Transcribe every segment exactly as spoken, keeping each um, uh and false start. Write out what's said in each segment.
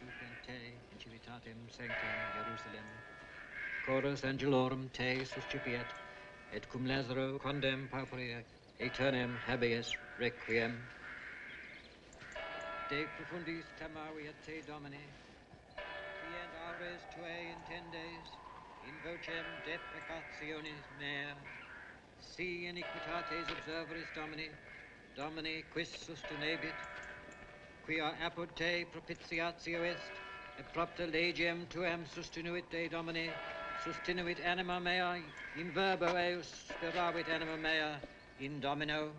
te in civitatem sanctam Jerusalem. Chorus angelorum te suscipiat, et cum Lazaro condem pauperia aeternem habeas requiem. De profundis tamaviat te Domine, quient aures tuae intendes, in vocem deprecationis mea, si iniquitates observeris Domini, Domini quis sustinebit, quia apud te propitiatio est, et propter legem tuam sustinuit de Domini, sustinuit anima mea, in verbo eus speravit anima mea, in Domino.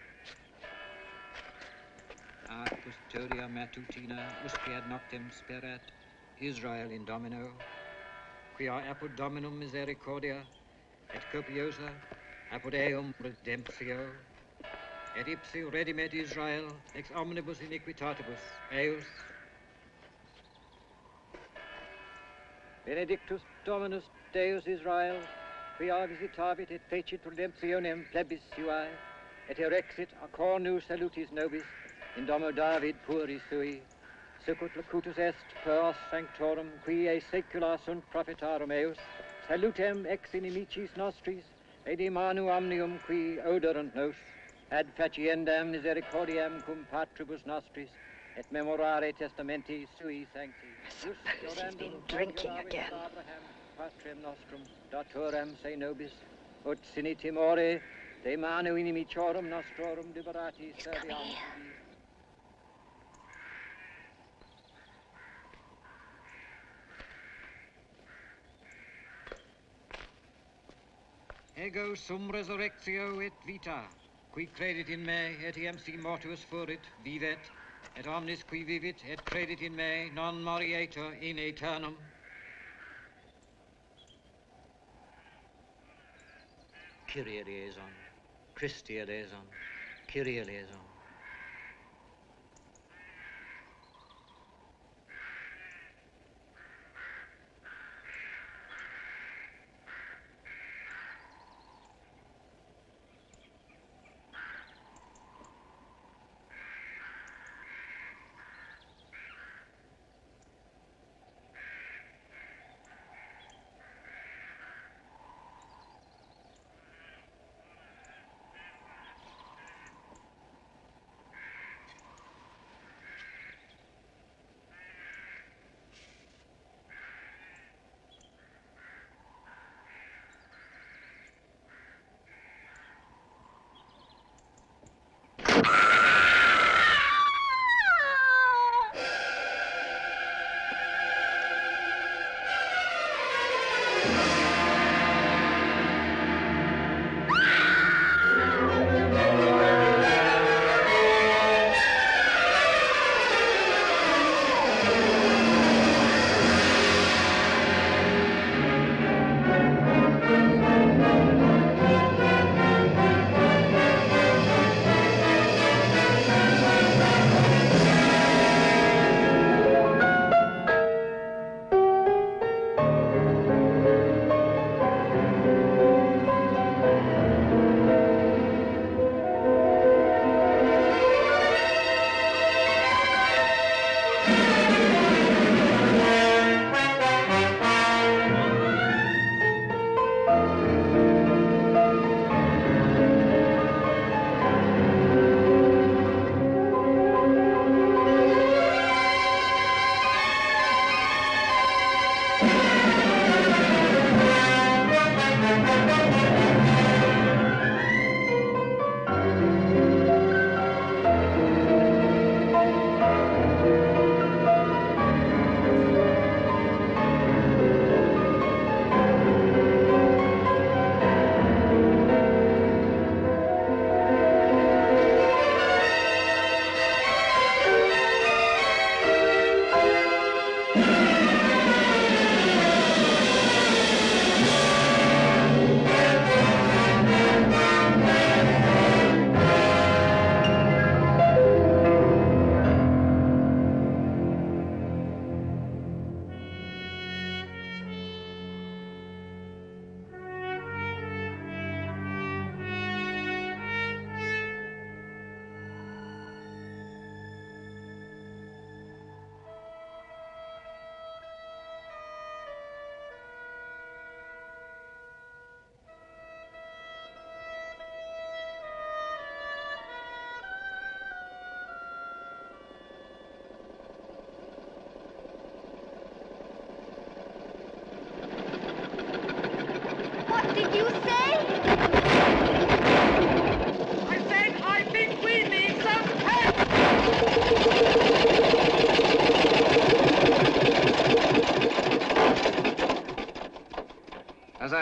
A custodia matutina usque ad noctem sperat Israel in Domino, quia apud Dominum misericordia, et copiosa apud eum redemptio, et ipsi redimet Israel ex omnibus iniquitatibus eus. Benedictus Dominus Deus Israel, quia visitavit et fecit redemptionem plebis suae, et erexit a cornu salutis nobis in domo David pueri sui, sicut locutus est per os sanctorum qui e saecula sunt prophetarum eus, salutem ex inimicis nostris, et in manu omnium qui oderant nos, ad faciendam misericordiam cum patribus nostris, et memorare testamenti sui sancti. Suppose he's been drinking again. Patrem nostrum, datorem se nobis, ut sine timore, de manu inimicorum nostrorum liberati He's coming serviam. here. Ego sum resurrectio et vita, qui credit in me, etiam si mortuus furit, vivet, et omnis qui vivit et credit in me, non morietur in aeternum. Kyrie eleison, Christi eleison, Kyrie eleison.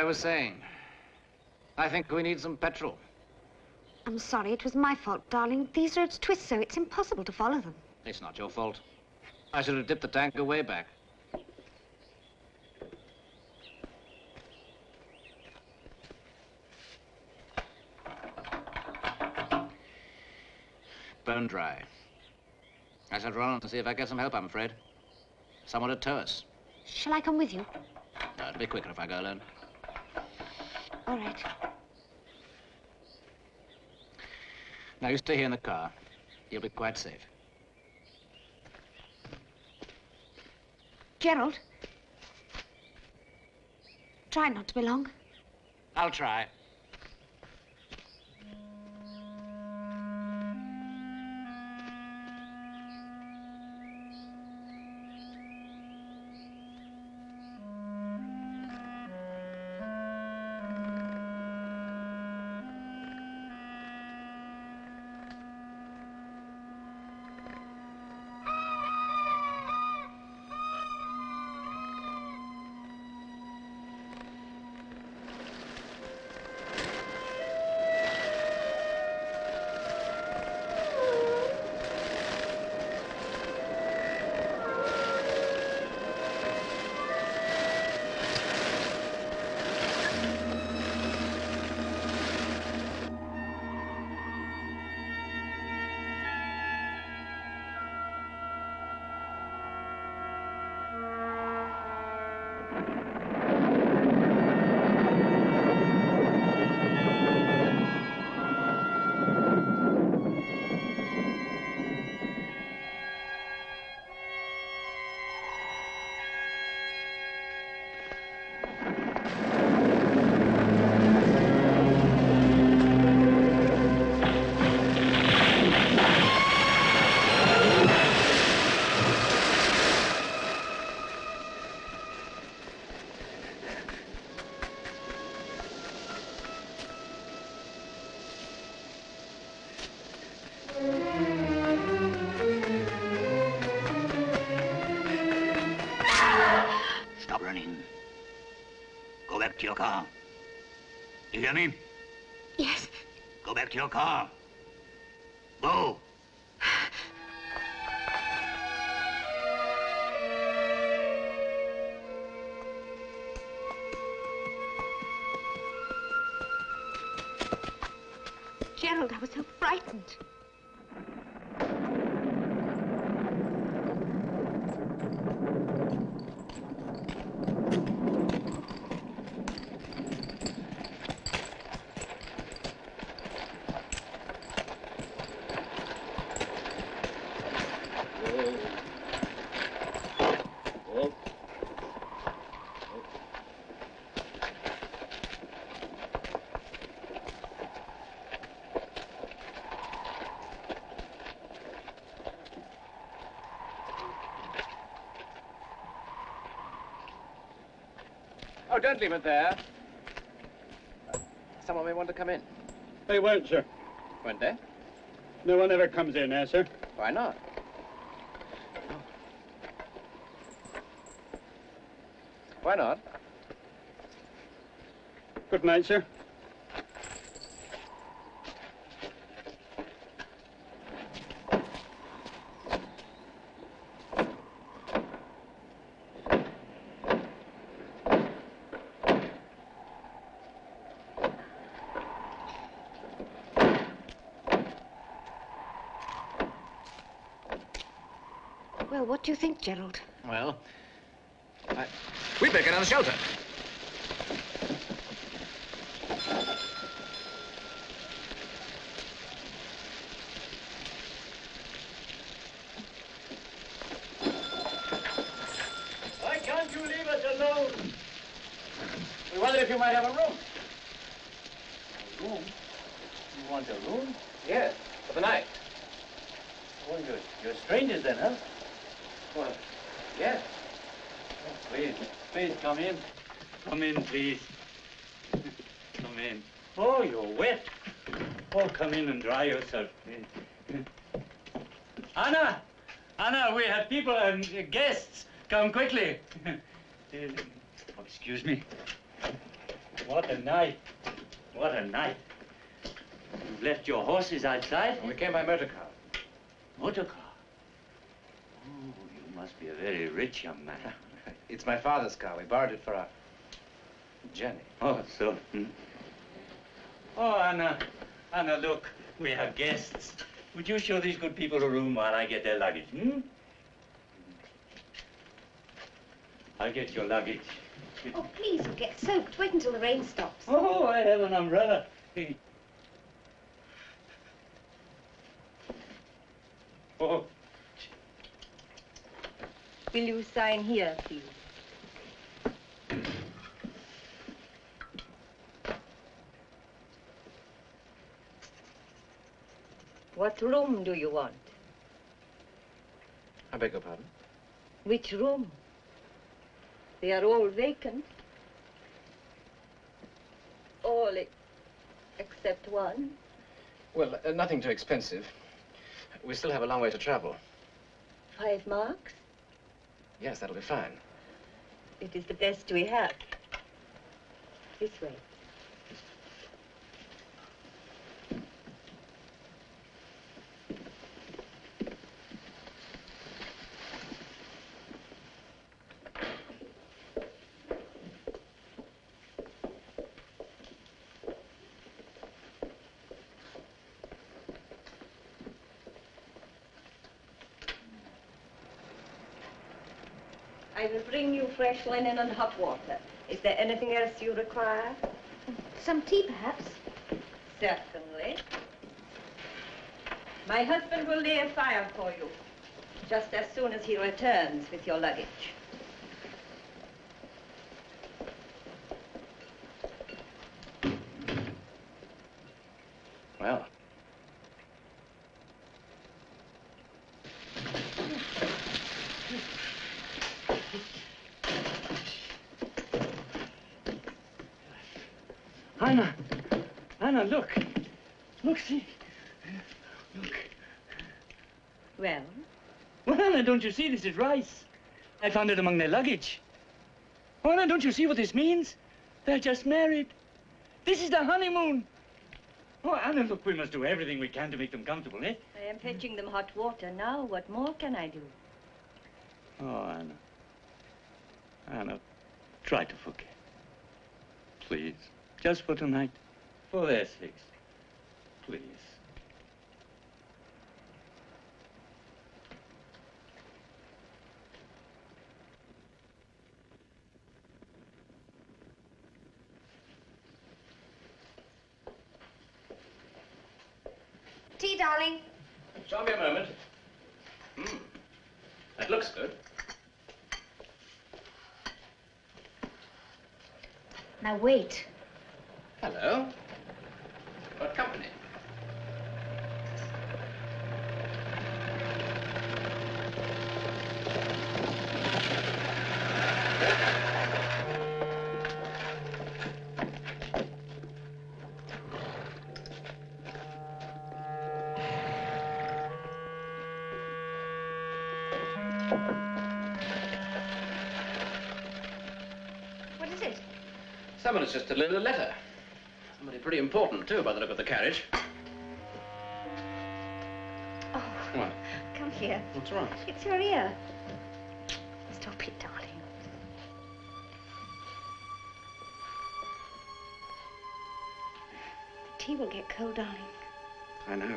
I was saying. I think we need some petrol. I'm sorry, it was my fault, darling. These roads twist so it's impossible to follow them. It's not your fault. I should have dipped the tanker way back. Bone dry. I shall run to see if I get some help, I'm afraid. Someone to tow us. Shall I come with you? No, it'll be quicker if I go alone. All right. Now, you stay here in the car. You'll be quite safe. Gerald. Try not to be long. I'll try. to your car. You hear me? Yes. Go back to your car. Go. Gerald, I was so frightened. Oh, don't leave it there. Someone may want to come in. They won't, sir. Won't they? No one ever comes in there, sir. Why not? Why not? Good night, sir. Well, what do you think, Gerald? Well, I... we'd better get out of the shelter. Why can't you leave us alone? We wondered if you might have a room. A room? You want a room? Yes, for the night. Oh, you're, you're strangers then, huh? Well, yes. Oh, please, please come in. Come in, please. Come in. Oh, you're wet. Oh, come in and dry yourself, please. Anna! Anna, we have people and uh, guests. Come quickly. Oh, excuse me. What a night. What a night. You've left your horses outside? We came by motor car. Motor car? Oh, you must be a very rich young man. It's my father's car. We borrowed it for our journey. Oh, so. Hmm. Oh, Anna. Anna, look. We have guests. Would you show these good people a room while I get their luggage, hmm? I'll get your luggage. Oh, please, you'll get soaked. Wait until the rain stops. Oh, I have an umbrella. Oh. Will you sign here, please? What room do you want? I beg your pardon? Which room? They are all vacant. All e except one. Well, uh, nothing too expensive. We still have a long way to travel. Five marks? Yes, that'll be fine. It is the best we have. This way. I will bring you fresh linen and hot water. Is there anything else you require? Some tea, perhaps? Certainly. My husband will lay a fire for you, just as soon as he returns with your luggage. Well. Anna, Anna, look. Look, see. Look. Well? Well, Anna, don't you see this is rice? I found it among their luggage. Oh, Anna, don't you see what this means? They're just married. This is the honeymoon. Oh, Anna, look, we must do everything we can to make them comfortable, eh? I am fetching them hot water now. What more can I do? Oh, Anna. Anna, try to forget. Please. Just for tonight. For their sakes. Please. Tea, darling. Show me a moment. Hmm. That looks good. Now, wait. Hello. Got company. What is it? Someone has just delivered a letter. Somebody pretty important, too, by the look of the carriage. Oh, What? come here. What's wrong? It's your ear. Stop it, darling. The tea will get cold, darling. I know.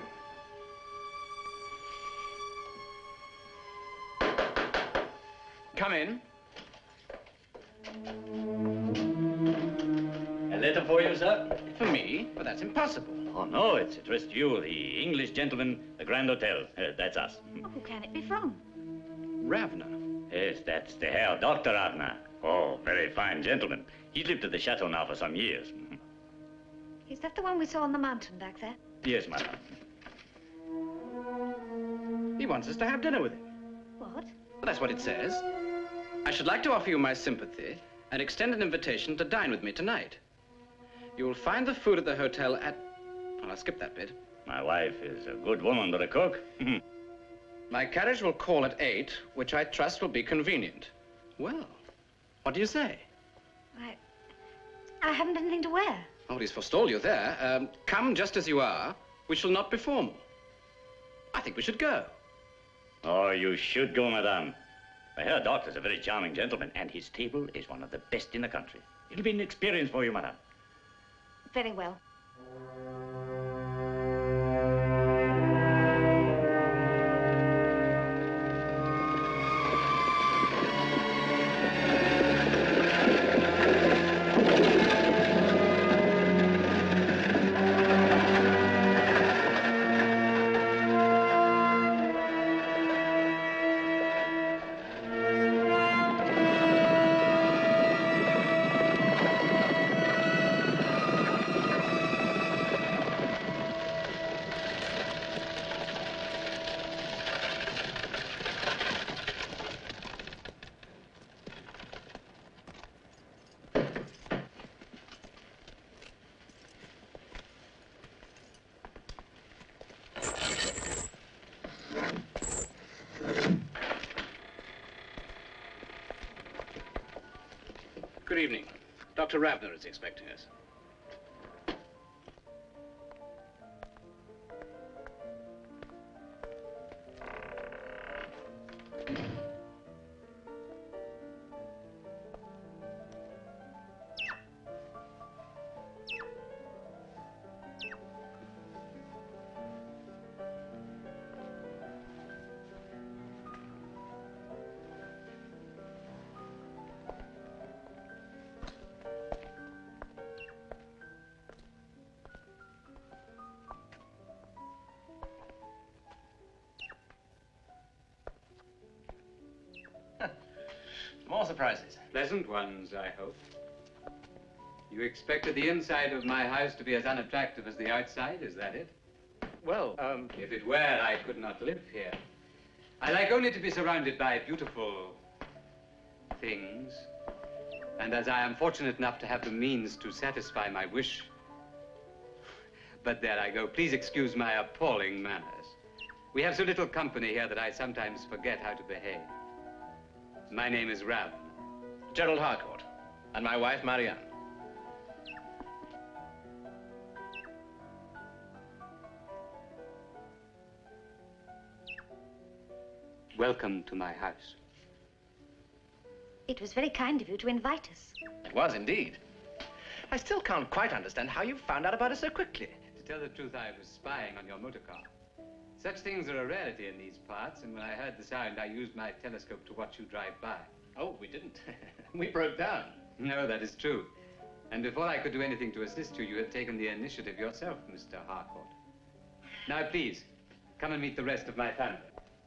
Come in. A letter for you, sir? For me? But that's impossible. Oh, no, it's addressed to you, the English gentleman, the Grand Hotel. Uh, that's us. Oh, who can it be from? Ravna. Yes, that's the Herr Doctor Ravna. Oh, very fine gentleman. He's lived at the chateau now for some years. Is that the one we saw on the mountain back there? Yes, madam. He wants us to have dinner with him. What? Well, that's what it says. I should like to offer you my sympathy and extend an invitation to dine with me tonight. You will find the food at the hotel at... Well, I'll skip that bit. My wife is a good woman, but a cook. My carriage will call at eight, which I trust will be convenient. Well, what do you say? I... I haven't anything to wear. Nobody's forestalled you there. Um, come just as you are. We shall not be formal. I think we should go. Oh, you should go, madame. My Herr Doctor's a very charming gentleman, and his table is one of the best in the country. It'll be an experience for you, madame. Very well. Good evening. Doctor Ravner is expecting us. More surprises. Pleasant ones, I hope. You expected the inside of my house to be as unattractive as the outside, is that it? Well, um... If it were, I could not live here. I like only to be surrounded by beautiful things. And as I am fortunate enough to have the means to satisfy my wish. But there I go. Please excuse my appalling manners. We have so little company here that I sometimes forget how to behave. My name is Rav. Gerald Harcourt. And my wife, Marianne. Welcome to my house. It was very kind of you to invite us. It was indeed. I still can't quite understand how you found out about us so quickly. To tell the truth, I was spying on your motor car. Such things are a rarity in these parts, and when I heard the sound, I used my telescope to watch you drive by. Oh, we didn't. We broke down. No, that is true. And before I could do anything to assist you, you had taken the initiative yourself, Mister Harcourt. Now, please, come and meet the rest of my family.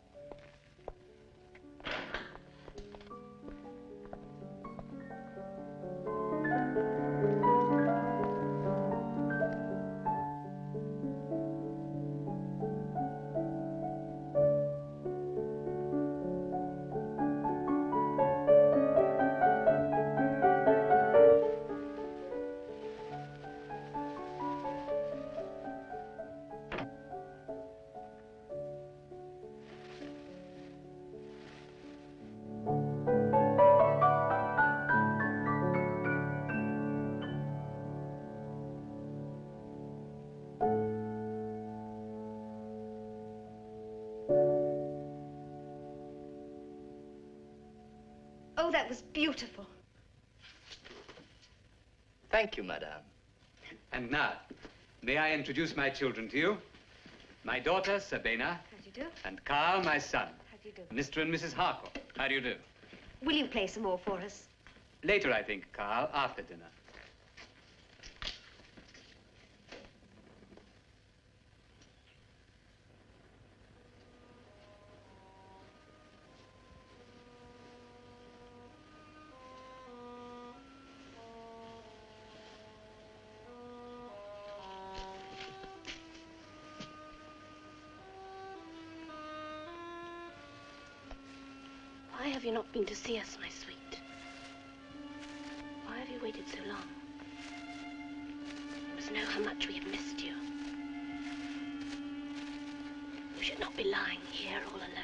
Oh, that was beautiful. Thank you, madame. And now, may I introduce my children to you? My daughter, Sabina. How do you do? And Carl, my son. How do you do? Mister and Missus Harcourt. How do you do? Will you play some more for us? Later, I think, Carl, after dinner. Why have you not been to see us, my sweet? Why have you waited so long? You must know how much we have missed you. You should not be lying here all alone.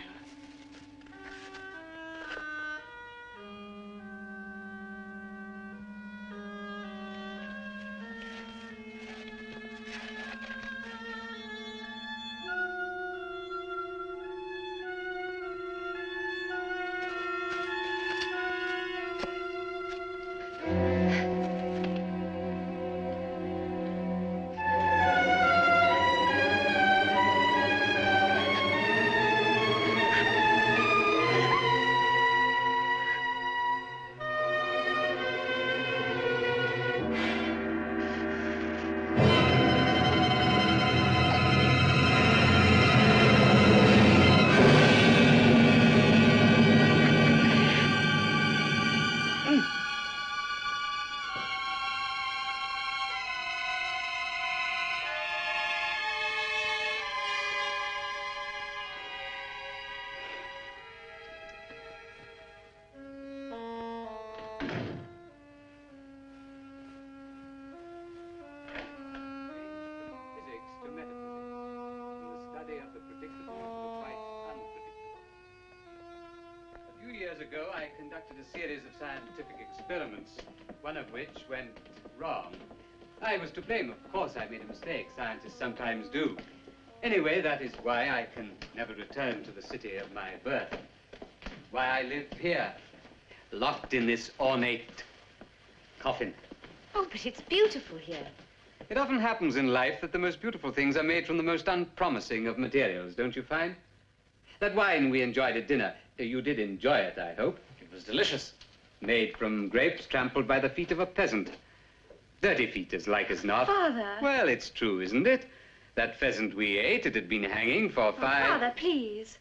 I conducted a series of scientific experiments, one of which went wrong. I was to blame, of course. I made a mistake. Scientists sometimes do. Anyway, that is why I can never return to the city of my birth. Why I live here, locked in this ornate coffin. Oh, but it's beautiful here. It often happens in life that the most beautiful things are made from the most unpromising of materials, don't you find? That wine we enjoyed at dinner, you did enjoy it, I hope. It was delicious. Made from grapes trampled by the feet of a peasant. Dirty feet, as like as not. Father. Well, it's true, isn't it? That pheasant we ate, it had been hanging for Oh, five... Father, please.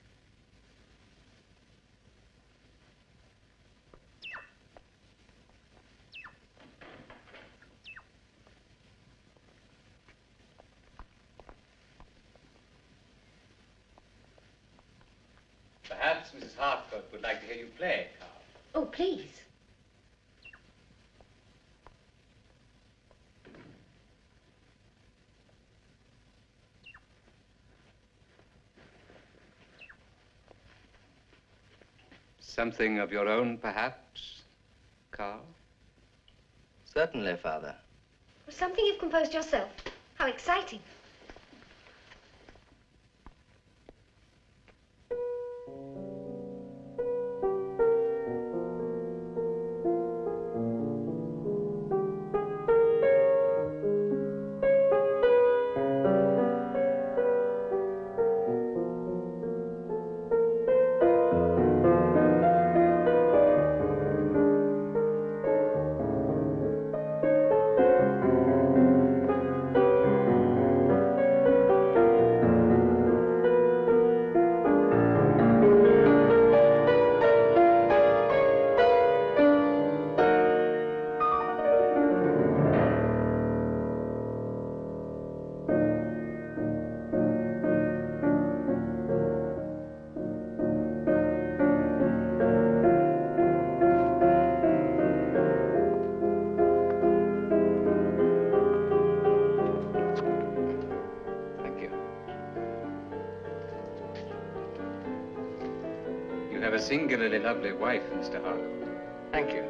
Perhaps Missus Hartford would like to hear you play, Carl. Oh, please. Something of your own, perhaps, Carl? Certainly, Father. Something you've composed yourself. How exciting. You have a singularly lovely wife, Mister Harcourt. Thank you.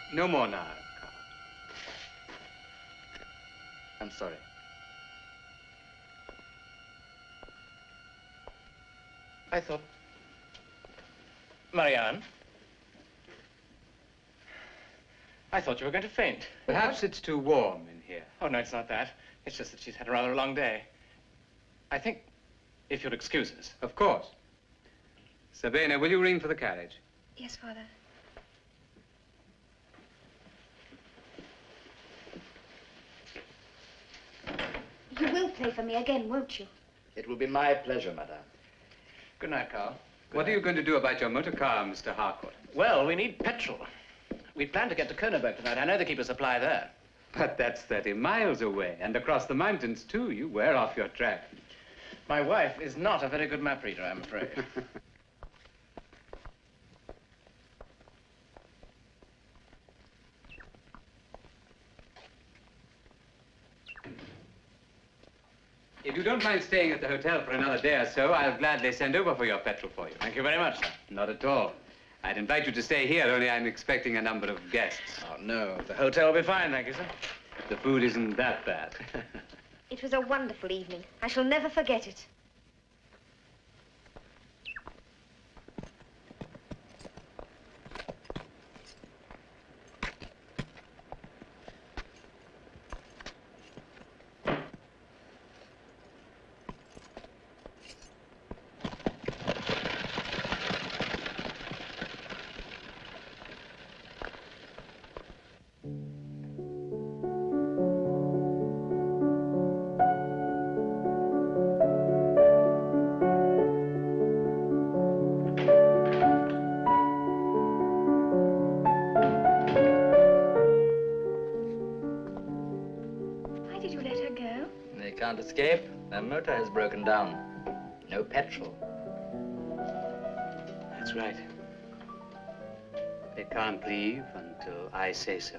No more now, Carl. I'm sorry. I thought... Marianne? I thought you were going to faint. Perhaps it's too warm in here. Oh, no, it's not that. It's just that she's had a rather long day. I think, if you'll excuse us. Of course. Sabina, will you ring for the carriage? Yes, Father. You will play for me again, won't you? It will be my pleasure, madame. Good night, Carl. Good what night. Are you going to do about your motor car, Mister Harcourt? Well, we need petrol. We plan to get to Königsberg tonight. I know they keep a supply there. But that's thirty miles away, and across the mountains, too. You wear off your track. My wife is not a very good map reader, I'm afraid. If you don't mind staying at the hotel for another day or so, I'll gladly send over for your petrol for you. Thank you very much, sir. Not at all. I'd invite you to stay here, only I'm expecting a number of guests. Oh, no. The hotel will be fine, thank you, sir. The food isn't that bad. It was a wonderful evening. I shall never forget it. Escape. Their motor has broken down. No petrol. That's right. They can't leave until I say so.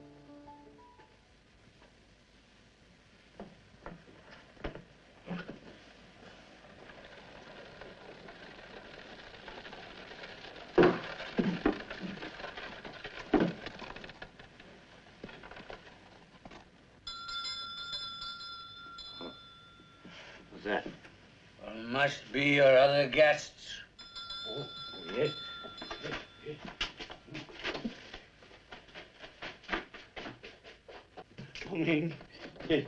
That well, must be your other guests. Oh, yes. Yes, yes. Come in. Yes.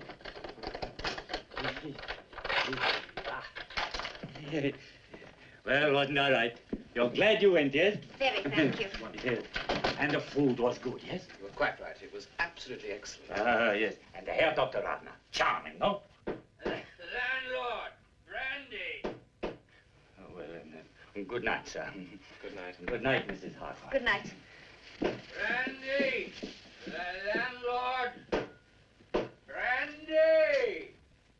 Yes. Well, wasn't all right. You're glad you went, yes? Very, thank you. Yes. And the food was good, yes? You were quite right. It was absolutely excellent. Ah, yes. And the Herr Doctor Radner. Charming, no? Landlord, brandy. Oh, well, uh, good night, sir. Good night. Good night, Missus Harcourt. Good night. Brandy, the landlord. Brandy.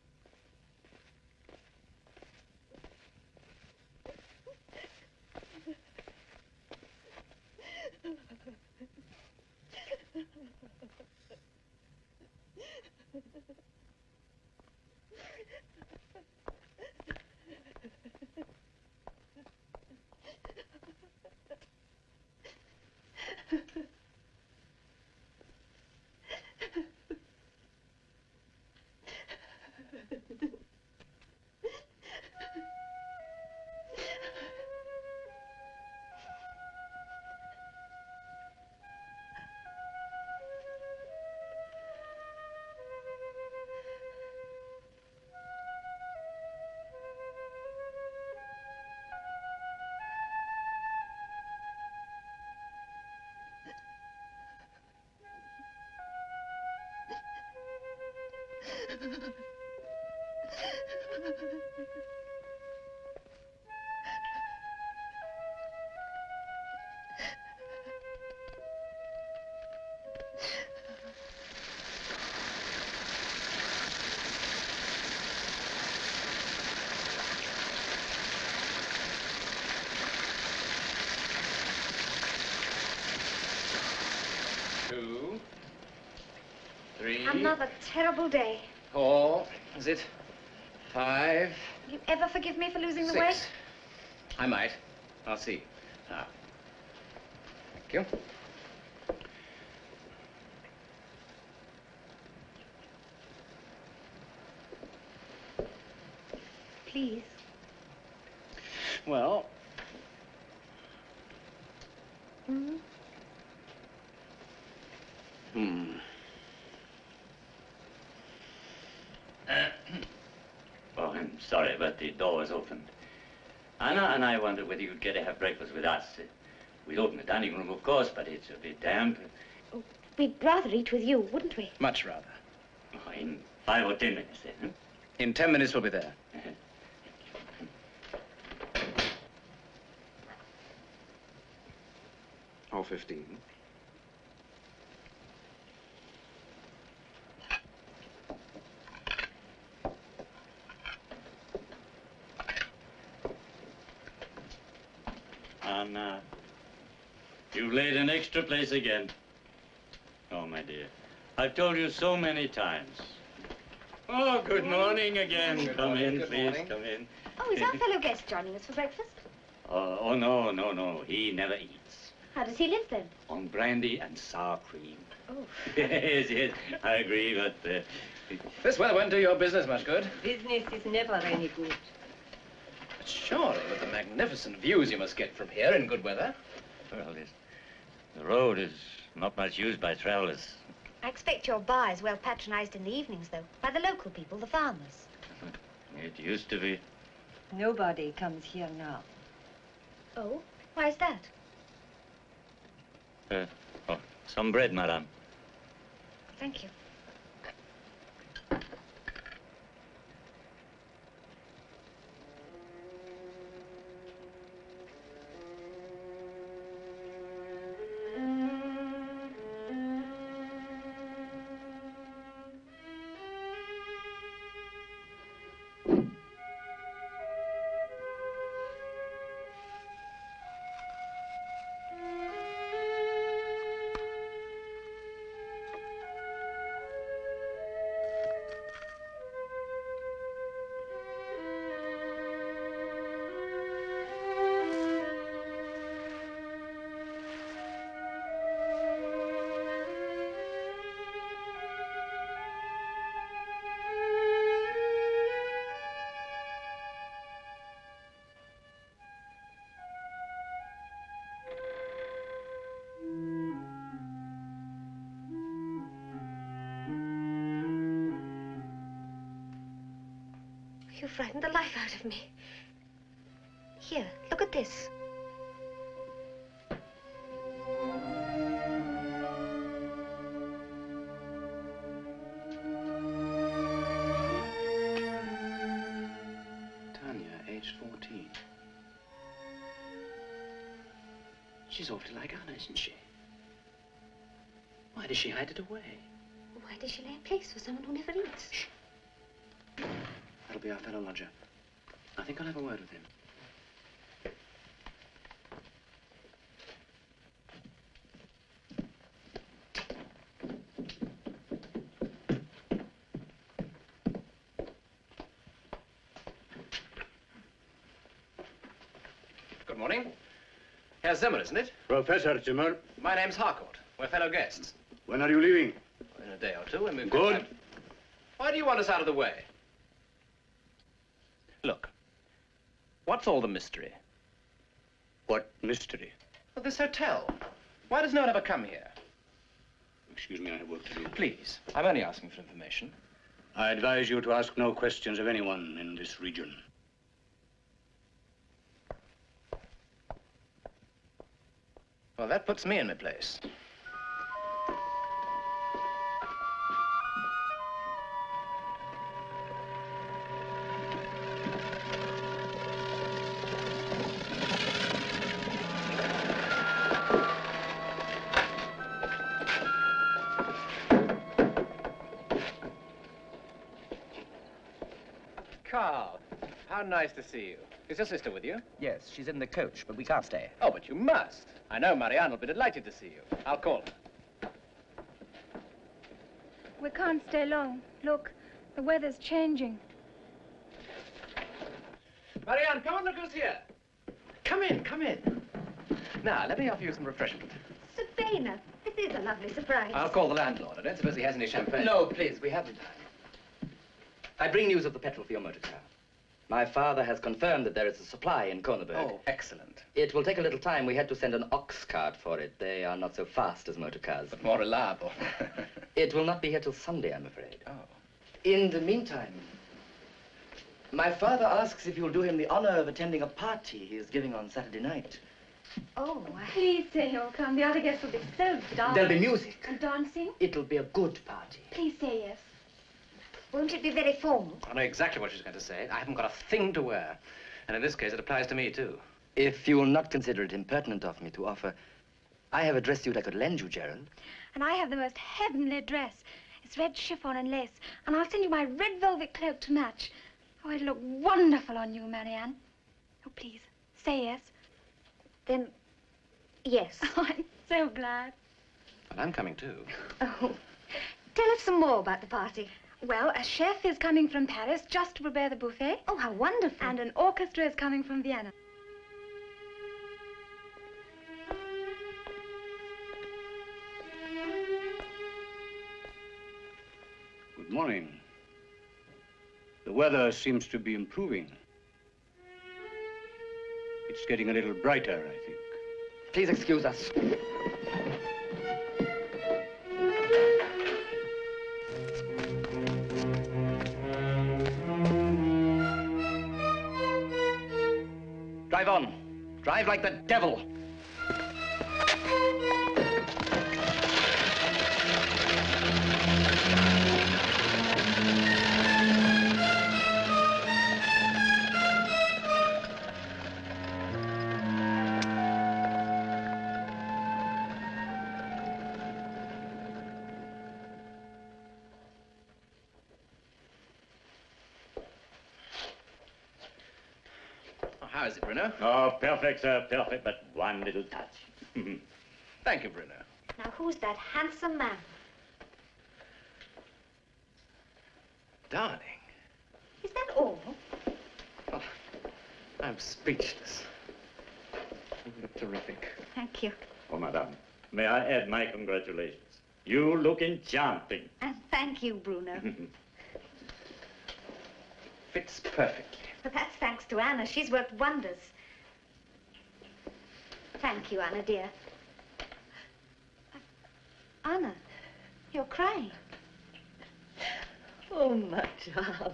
Two, three, Another terrible day. four, is it? Five, Will you ever forgive me for losing the six. weight? I might. I'll see. Now. Thank you. Please. Well... Hmm? Hmm. Oh, I'm sorry, but the door was opened. Anna and I wondered whether you'd care to have breakfast with us. We'd open the dining room, of course, but it's a bit damp. Oh, we'd rather eat with you, wouldn't we? Much rather. Oh, in five or ten minutes, then. Huh? In ten minutes, we'll be there. Or fifteen. Anna, you've laid an extra place again. Oh, my dear, I've told you so many times. Oh, good morning again. Good come morning, in, good please, morning. come in. Oh, is our fellow guest joining us for breakfast? Oh, oh, no, no, no, he never eats. How does he live then? On brandy and sour cream. Oh. Yes, yes, I agree, but... Uh, This weather won't do your business much good. Business is never any good. But surely, with the magnificent views you must get from here in good weather. well, this, the road is not much used by travelers. I expect your bar is well patronized in the evenings, though, by the local people, the farmers. It used to be. Nobody comes here now. Oh? Why is that? Uh, oh, some bread, madame. Thank you. You frightened the life out of me. Here, look at this. Tanya, aged fourteen. She's awfully like Anna, isn't she? Why does she hide it away? Why does she lay a place for someone who never eats? Shh. That'll be our fellow lodger. I think I'll have a word with him. Good morning. Herr Zimmer, isn't it? Professor Zimmer. My name's Harcourt. We're fellow guests. When are you leaving? In a day or two, and we've Good. got time. Why do you want us out of the way? Look, what's all the mystery? What mystery? Well, this hotel. Why does no one ever come here? Excuse me, I have work to do. Please, I'm only asking for information. I advise you to ask no questions of anyone in this region. Well, that puts me in my place. Carl, how nice to see you. Is your sister with you? Yes, she's in the coach, but we can't stay. Oh, but you must. I know Marianne will be delighted to see you. I'll call her. We can't stay long. Look, the weather's changing. Marianne, come on, look who's here. Come in, come in. Now, let me offer you some refreshment. Sabina, this is a lovely surprise. I'll call the landlord. I don't suppose he has any champagne. No, please, we haven't time. I bring news of the petrol for your motor car. My father has confirmed that there is a supply in Kronenberg. Oh, excellent. It will take a little time. We had to send an ox cart for it. They are not so fast as motor cars. But more reliable. It will not be here till Sunday, I'm afraid. Oh. In the meantime, my father asks if you'll do him the honor of attending a party he is giving on Saturday night. Oh, please say you'll come. The other guests will be so dull. There'll be music. And dancing? It'll be a good party. Please say yes. Won't it be very formal? I know exactly what she's going to say. I haven't got a thing to wear. And in this case, it applies to me, too. If you will not consider it impertinent of me to offer, I have a dress suit I could lend you, Gerald. And I have the most heavenly dress. It's red chiffon and lace. And I'll send you my red velvet cloak to match. Oh, it'll look wonderful on you, Marianne. Oh, please, say yes. Then, yes. Oh, I'm so glad. And I'm coming, too. Oh, tell us some more about the party. Well, a chef is coming from Paris just to prepare the buffet. Oh, how wonderful. And an orchestra is coming from Vienna. Good morning. The weather seems to be improving. It's getting a little brighter, I think. Please excuse us. Drive on. Drive like the devil. How is it, Bruno? Oh, perfect, sir, perfect, but one little touch. Thank you, Bruno. Now, who's that handsome man? Darling. Is that all? Oh, I'm speechless. You look terrific. Thank you. Oh, madame, may I add my congratulations? You look enchanting. And thank you, Bruno. Fits perfectly. But that's thanks to Anna. She's worked wonders. Thank you, Anna, dear. Anna, you're crying. Oh, my child.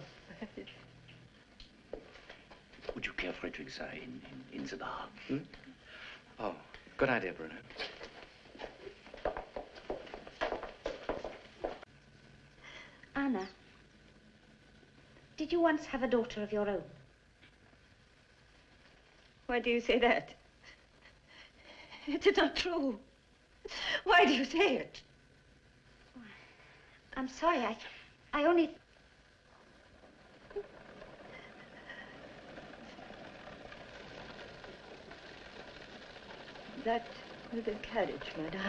Would you care for a drink, sir, in, in, in the bar? Hmm? Oh, good idea, Bruno. Anna, did you once have a daughter of your own? Why do you say that? It's not true. Why do you say it? I'm sorry, I, I only... That little carriage, madame.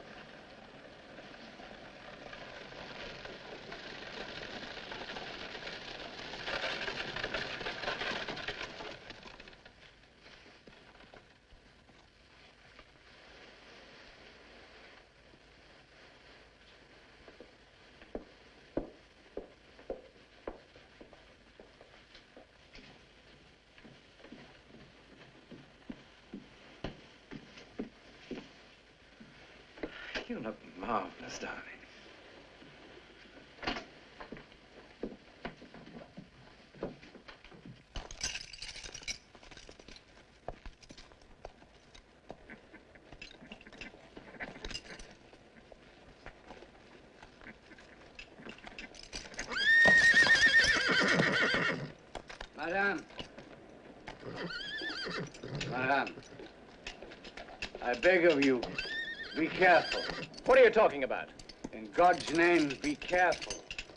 You look marvelous, darling. Madame. Madame. I beg of you, be careful. What are you talking about? In God's name, be careful.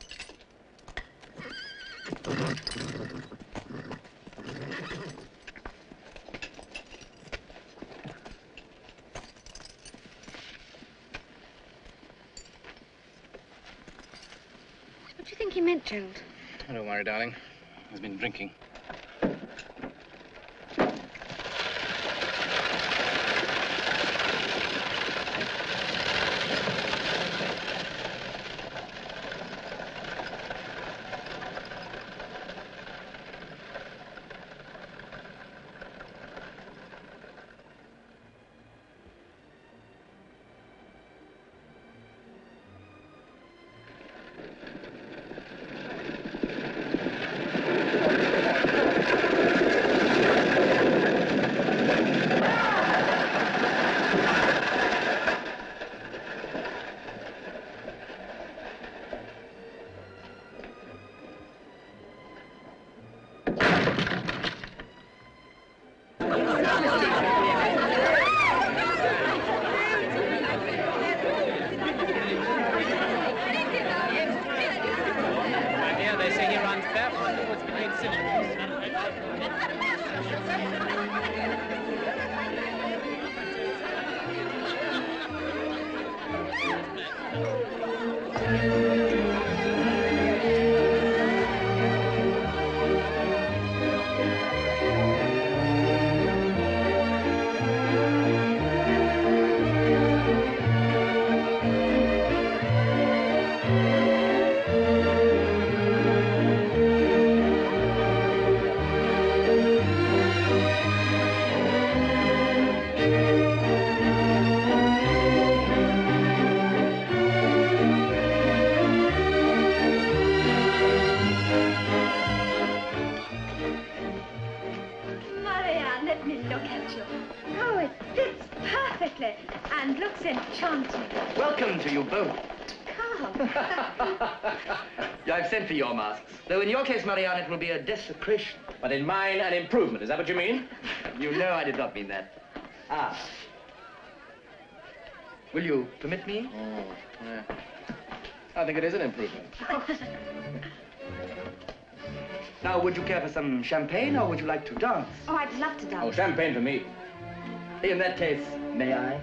What do you think he meant, Gerald? Oh, don't worry, darling. He's been drinking. Marianne, let me look at you. Oh, it fits perfectly and looks enchanting. Welcome to you both. Come. Yeah, I've sent for your masks. Though in your case, Marianne, it will be a desecration. But in mine, an improvement. Is that what you mean? You know I did not mean that. Ah. Will you permit me? Oh, yeah. I think it is an improvement. Now, would you care for some champagne, or would you like to dance? Oh, I'd love to dance. Oh, champagne for me. In that case, may I?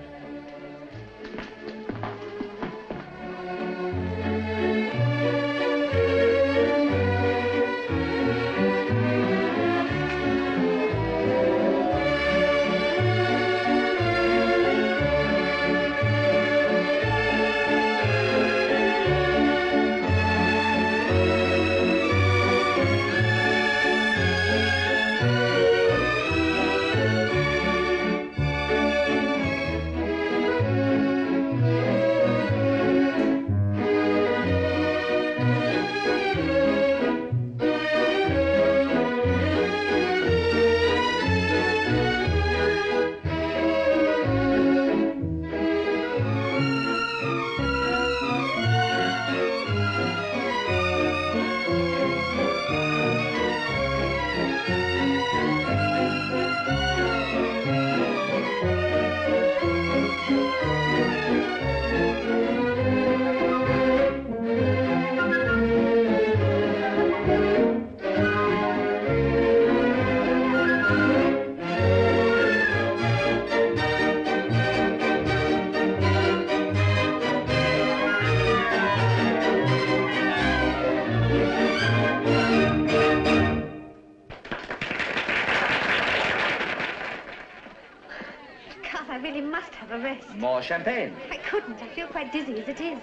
God, I really must have a rest. More champagne. I couldn't. I feel quite dizzy as it is.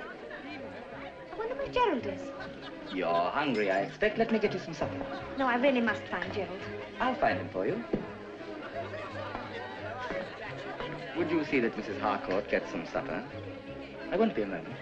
I wonder where Gerald is. You're hungry, I expect. Let me get you some supper. No, I really must find Gerald. I'll find him for you. Would you see that Missus Harcourt gets some supper? I won't be a moment.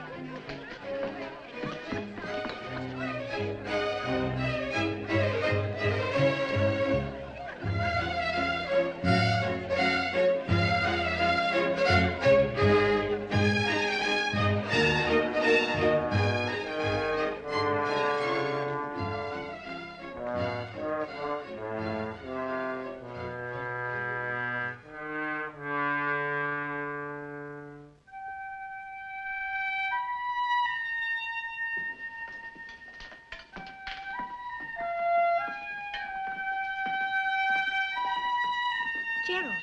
Gerald.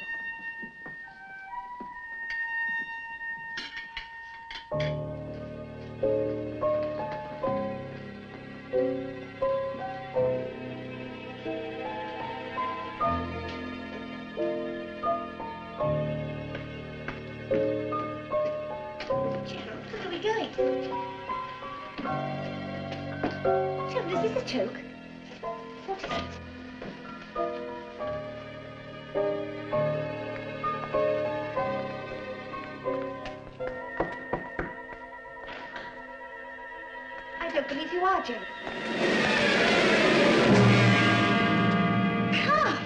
Gerald, where are we going? Gerald, is this a joke? What is it? I don't believe you are, Gerald. Come!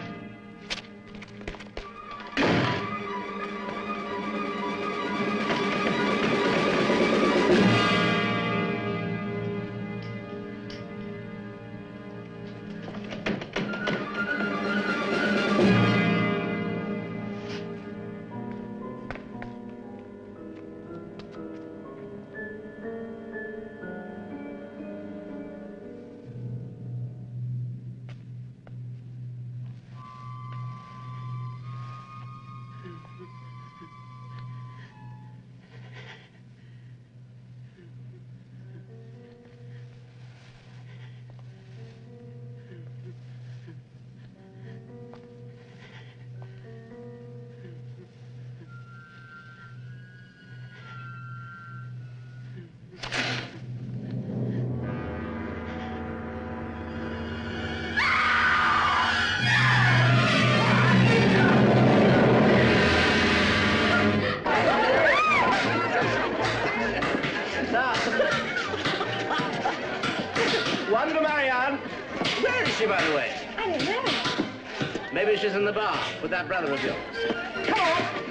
she, by the way? I don't know. Maybe she's in the bar with that brother of yours. Come on!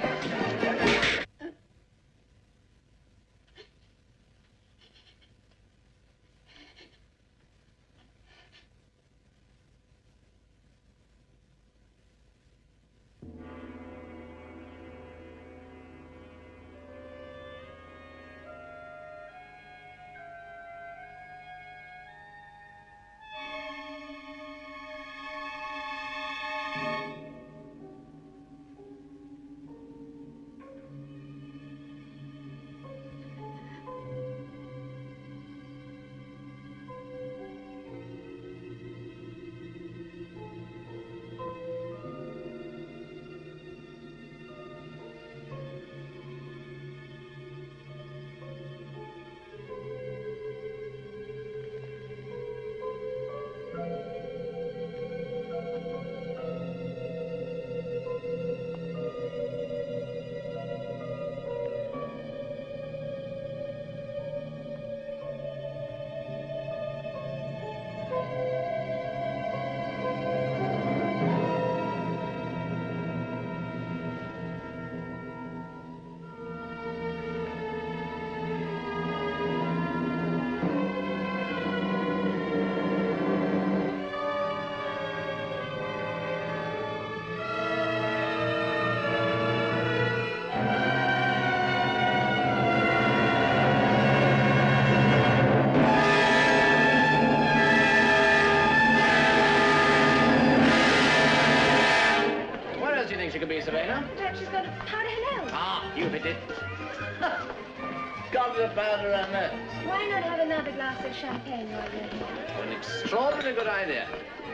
Why not have another glass of champagne while you're here? Oh, an extraordinarily good idea.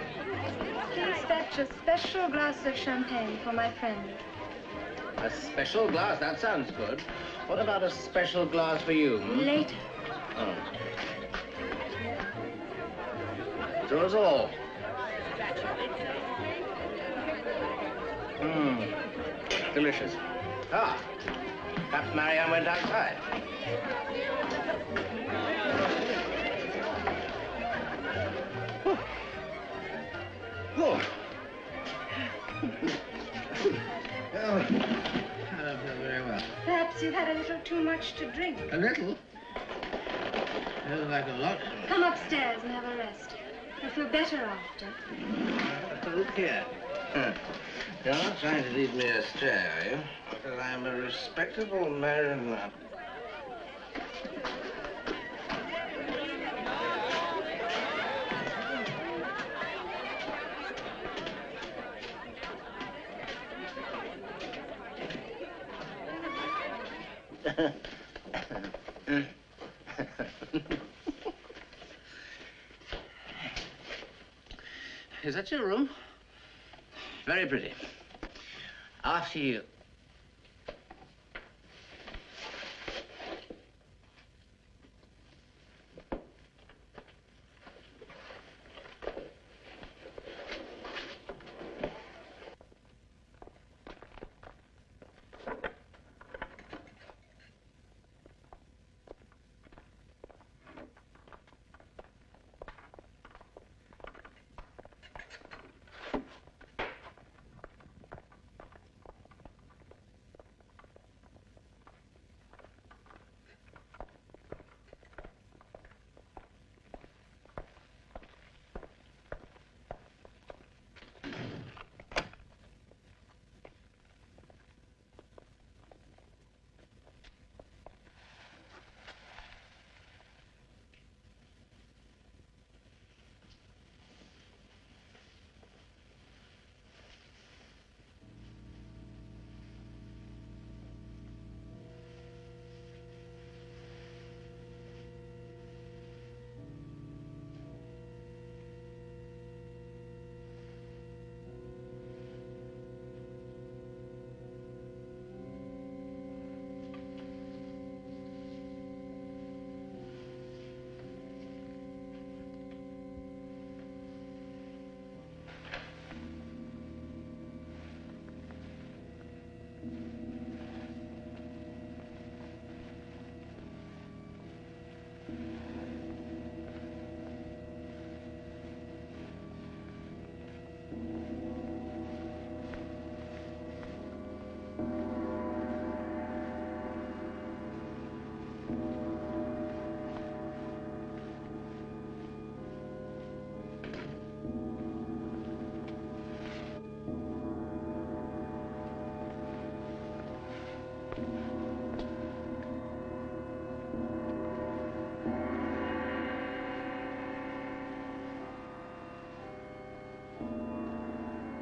Please fetch a special glass of champagne for my friend. A special glass? That sounds good. What about a special glass for you? Hmm? Later. Oh. To us all. Mmm. Delicious. Ah. Perhaps Marianne went outside. Oh. Oh. Oh, I don't feel very well. Perhaps you've had a little too much to drink. A little? Feels like a lot. Come upstairs and have a rest. You'll feel better after. Uh, look here. Huh. You're not trying to lead me astray, are you? Because I'm a respectable married man. Is that your room? Very pretty. After you.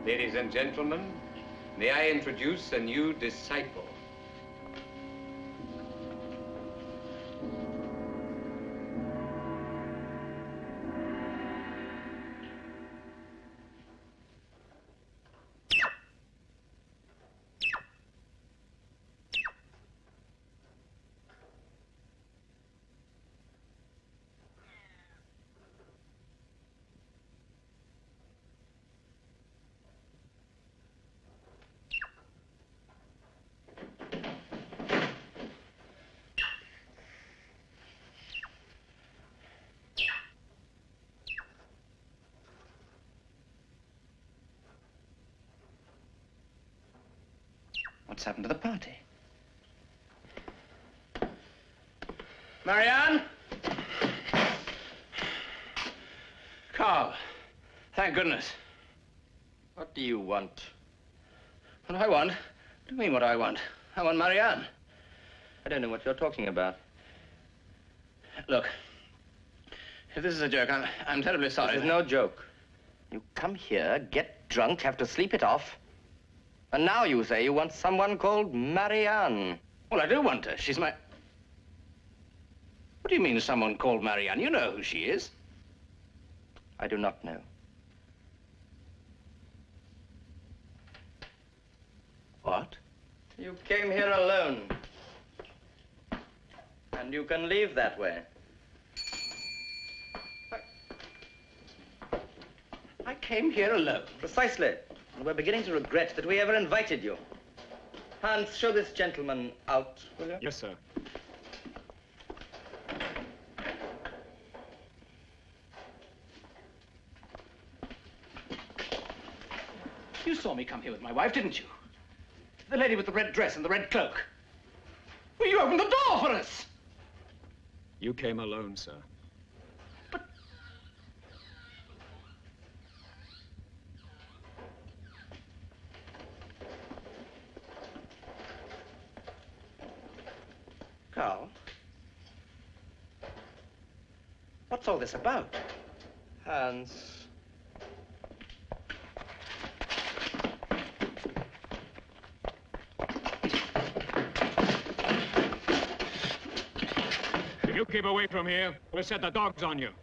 Ladies and gentlemen, may I introduce a new disciple. What's happened to the party? Marianne? Carl. Thank goodness. What do you want? What do I want? What do you mean what I want? I want Marianne. I don't know what you're talking about. Look, if this is a joke, I'm, I'm terribly sorry. This is no joke. You come here, get drunk, have to sleep it off. And now you say you want someone called Marianne. Well, I do want her. She's my... What do you mean, someone called Marianne? You know who she is. I do not know. What? You came here alone. And you can leave that way. I, I came here alone. Precisely. And we're beginning to regret that we ever invited you. Hans, show this gentleman out, will you? Yes, sir. You saw me come here with my wife, didn't you? The lady with the red dress and the red cloak. Well, you opened the door for us. You came alone, sir. Carl, what's all this about? Hans. If you keep away from here, we'll set the dogs on you.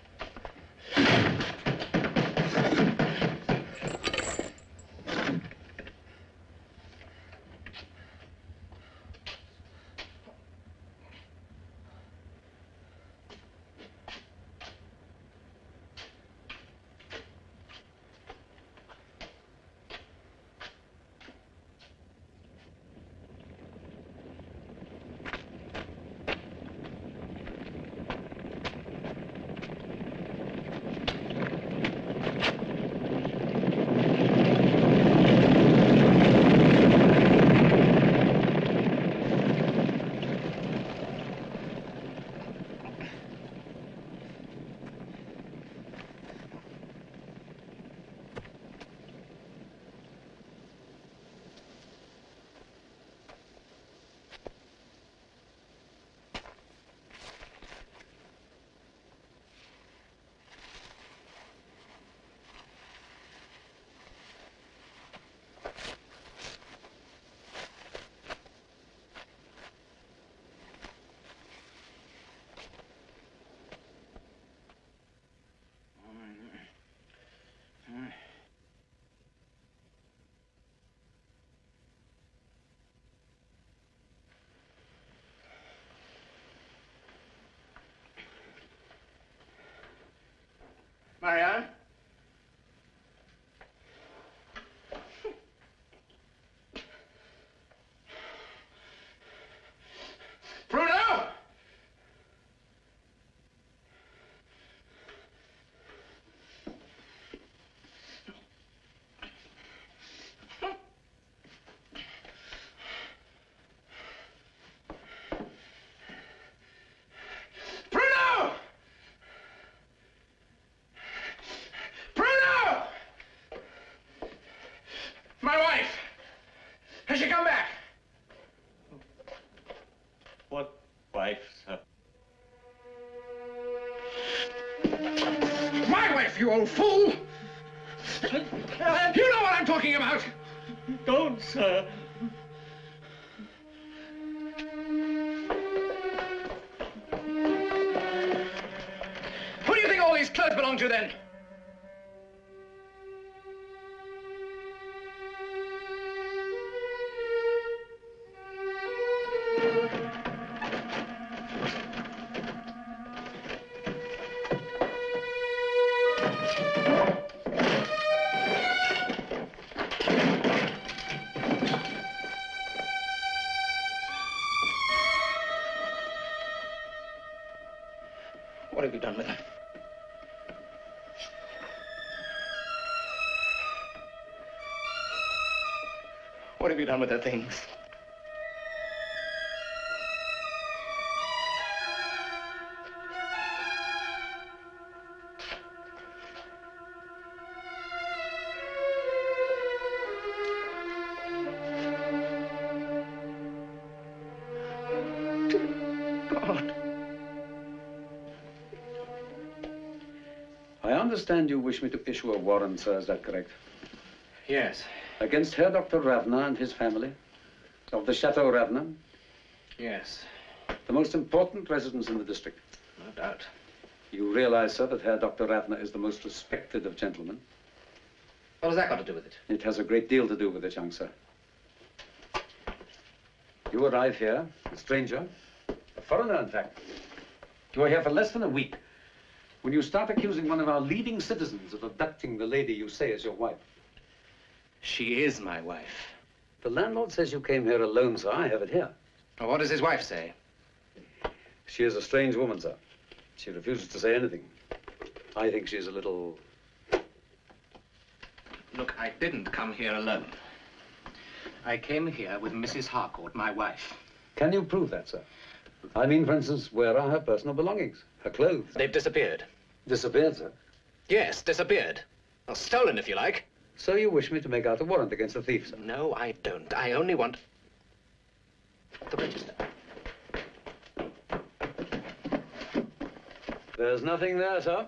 Marianne? Bruno! Bruno! Bruno! My wife! Has she come back? What wife, sir? My wife, you old fool! Yes! You know what I'm talking about! Don't, sir. Who do you think all these clothes belong to, then? What have you done with them? What have you done with the things? God. I understand you wish me to issue a warrant, sir, is that correct? Yes. Against Herr Doctor Ravna and his family? Of the Chateau Ravna? Yes. The most important residence in the district? No doubt. You realize, sir, that Herr Doctor Ravna is the most respected of gentlemen? What has that got to do with it? It has a great deal to do with it, young sir. You arrive here, a stranger, a foreigner, in fact. You are here for less than a week when you start accusing one of our leading citizens of abducting the lady you say is your wife. She is my wife. The landlord says you came here alone, sir. I have it here. Well, what does his wife say? She is a strange woman, sir. She refuses to say anything. I think she's a little... Look, I didn't come here alone. I came here with Missus Harcourt, my wife. Can you prove that, sir? I mean, for instance, where are her personal belongings? Her clothes? They've disappeared. Disappeared, sir? Yes, disappeared. Well, stolen, if you like. So you wish me to make out a warrant against the thief, sir? No, I don't. I only want the register. There's nothing there, sir.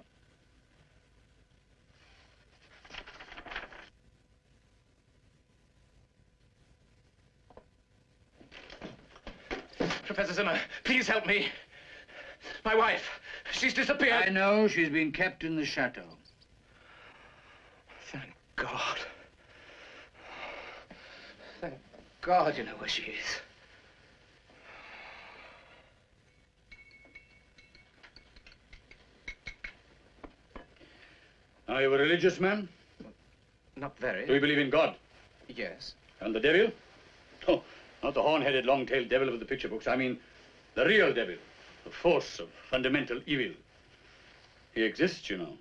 Professor Zimmer, please help me. My wife, she's disappeared. I know. She's been kept in the chateau. Thank God. Thank God you know where she is. Are you a religious man? Not very. Do you believe in God? Yes. And the devil? Oh, not the horn-headed, long-tailed devil of the picture books. I mean, the real devil, the force of fundamental evil. He exists, you know.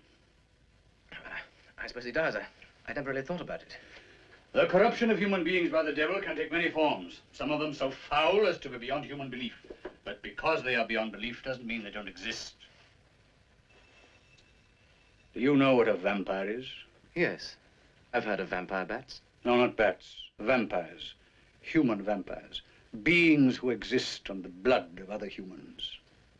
I suppose he does. I, I never really thought about it. The corruption of human beings by the devil can take many forms. Some of them so foul as to be beyond human belief. But because they are beyond belief doesn't mean they don't exist. Do you know what a vampire is? Yes. I've heard of vampire bats. No, not bats. Vampires. Human vampires. Beings who exist on the blood of other humans.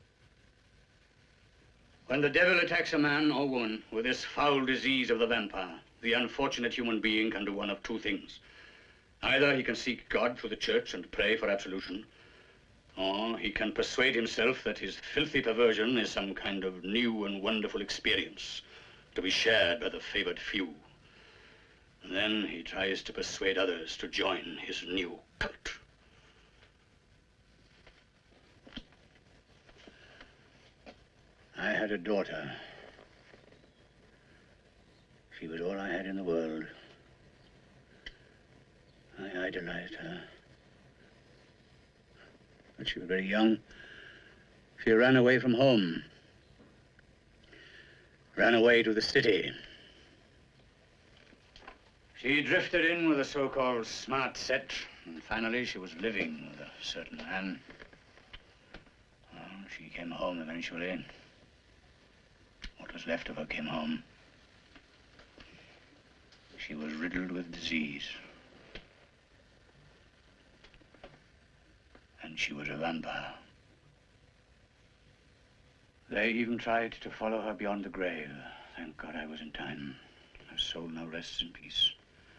When the devil attacks a man or woman with this foul disease of the vampire, the unfortunate human being can do one of two things. Either he can seek God through the church and pray for absolution, or he can persuade himself that his filthy perversion is some kind of new and wonderful experience to be shared by the favored few. And then he tries to persuade others to join his new cult. I had a daughter. She was all I had in the world. I idolized her. When she was very young, she ran away from home. Ran away to the city. She drifted in with a so-called smart set, and finally she was living with a certain man. Well, she came home eventually. What was left of her came home. She was riddled with disease. And she was a vampire. They even tried to follow her beyond the grave. Thank God I was in time. A Her soul now rests in peace.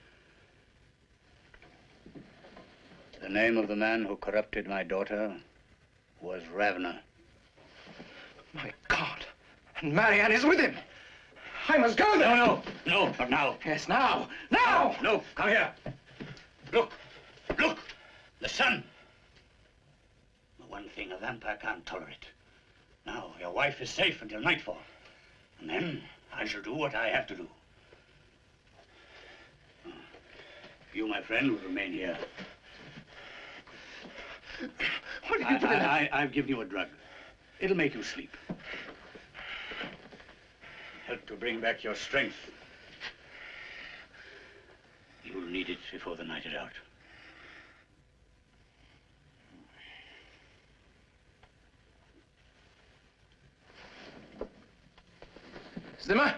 The name of the man who corrupted my daughter was Ravner. My God! And Marianne is with him! I must go there! No, no, no, not now. Yes, now! Now! No, come here. Look, look, the sun. The one thing a vampire can't tolerate. Now, your wife is safe until nightfall. And then I shall do what I have to do. You, my friend, will remain here. What did I, you put in I, I, I've given you a drug. It'll make you sleep. Help to bring back your strength. You'll need it before the night is out. Zimmer?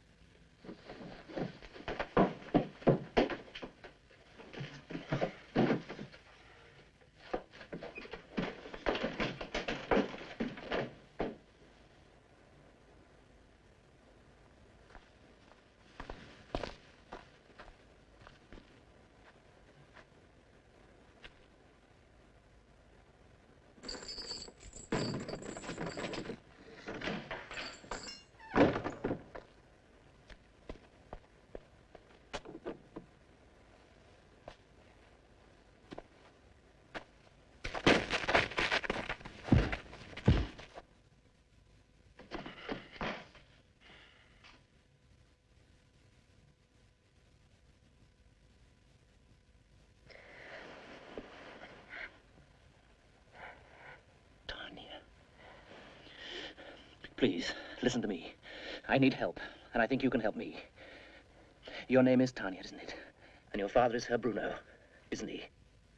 Please, listen to me. I need help, and I think you can help me. Your name is Tanya, isn't it? And your father is Herr Bruno, isn't he?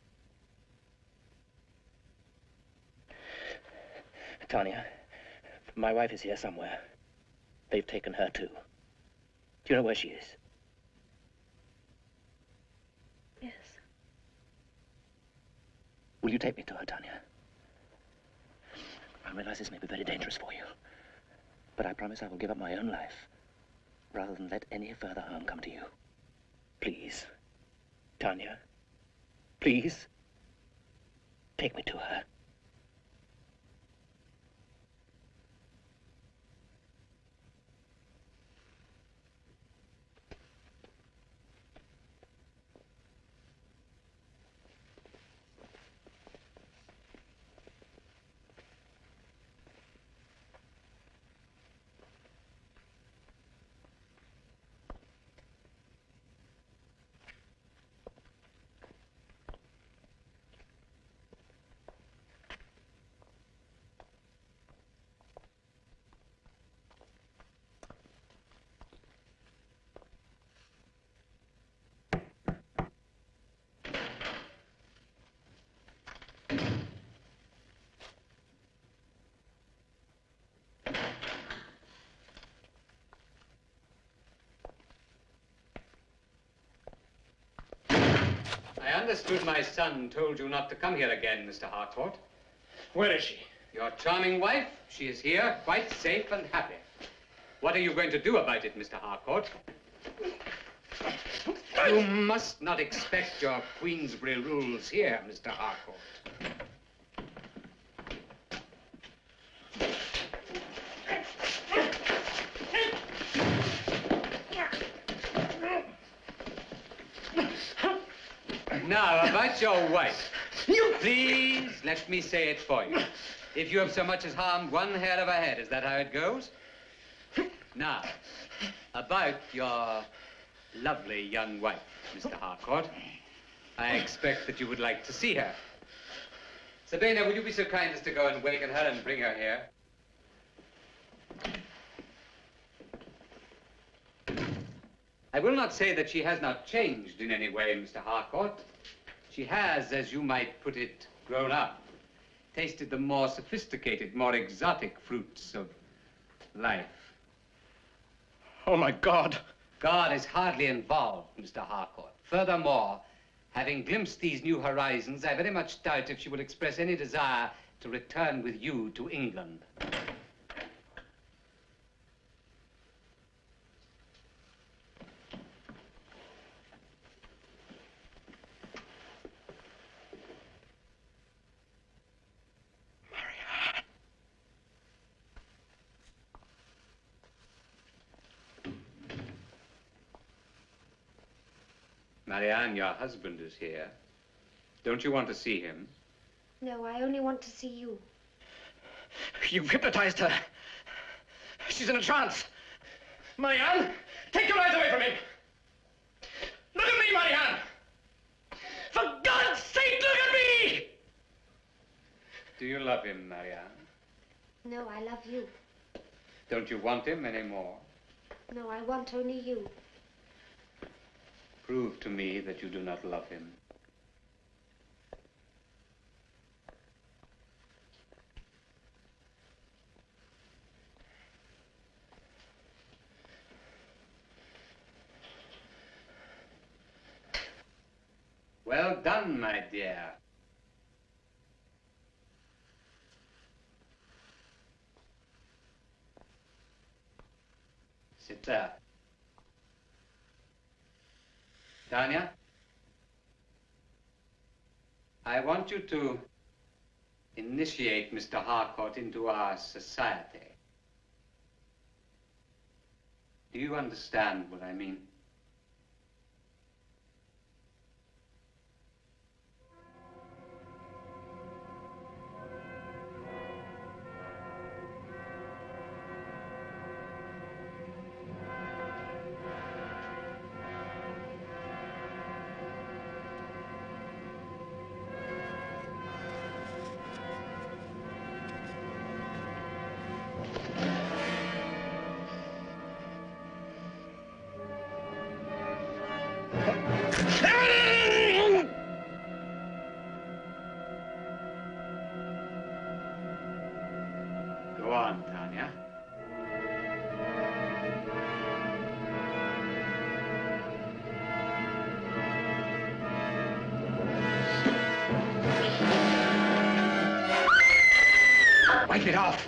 Tanya, my wife is here somewhere. They've taken her, too. Do you know where she is? Yes. Will you take me to her, Tanya? I realize this may be very dangerous for you, but I promise I will give up my own life rather than let any further harm come to you. Please, Tanya, please, take me to her. I understood my son told you not to come here again, Mister Harcourt. Where is she? Your charming wife. She is here, quite safe and happy. What are you going to do about it, Mister Harcourt? You must not expect your Queensbury rules here, Mister Harcourt. Now, about your wife. You... Please, let me say it for you. If you have so much as harmed one hair of her head, is that how it goes? Now, about your lovely young wife, Mister Harcourt. I expect that you would like to see her. Sabina, will you be so kind as to go and waken her and bring her here? I will not say that she has not changed in any way, Mister Harcourt. She has, as you might put it, grown up, tasted the more sophisticated, more exotic fruits of life. Oh, my God. God is hardly involved, Mister Harcourt. Furthermore, having glimpsed these new horizons, I very much doubt if she will express any desire to return with you to England. Marianne, your husband is here. Don't you want to see him? No, I only want to see you. You've hypnotized her. She's in a trance. Marianne, take your eyes away from him. Look at me, Marianne. For God's sake, look at me! Do you love him, Marianne? No, I love you. Don't you want him anymore? No, I want only you. Prove to me that you do not love him. Well done, my dear. Sit there. Tanya, I want you to initiate Mister Harcourt into our society. Do you understand what I mean? Go on, Tanya. Wipe it off.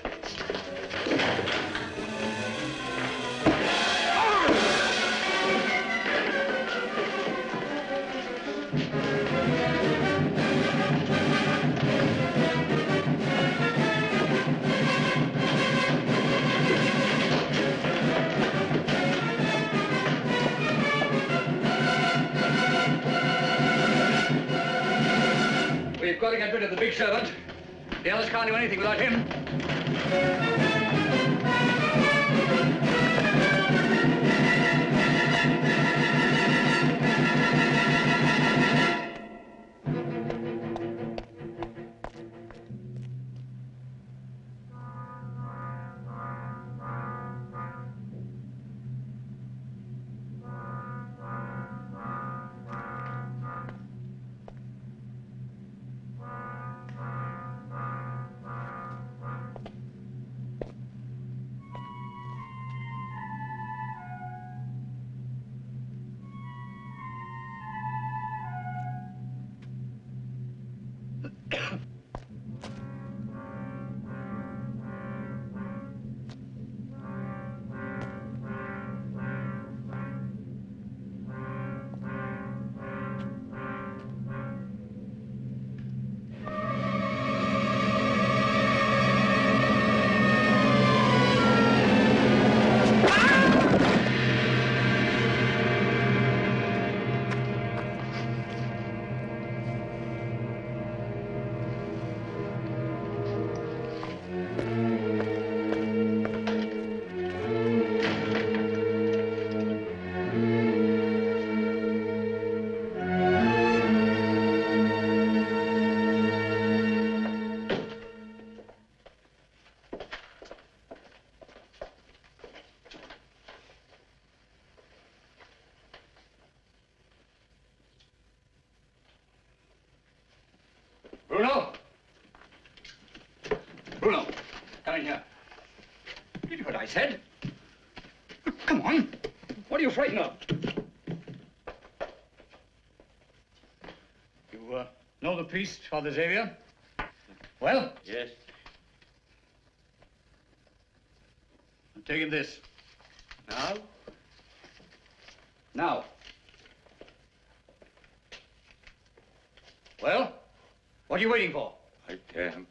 We've got to get rid of the big servant. The others can't do anything without him. Bruno! Bruno, come in here. Did you hear what I said? Come on. What are you frightened of? You uh, know the priest, Father Xavier? Well? Yes. I'm taking this. Now? Now. Well? What are you waiting for? I can't.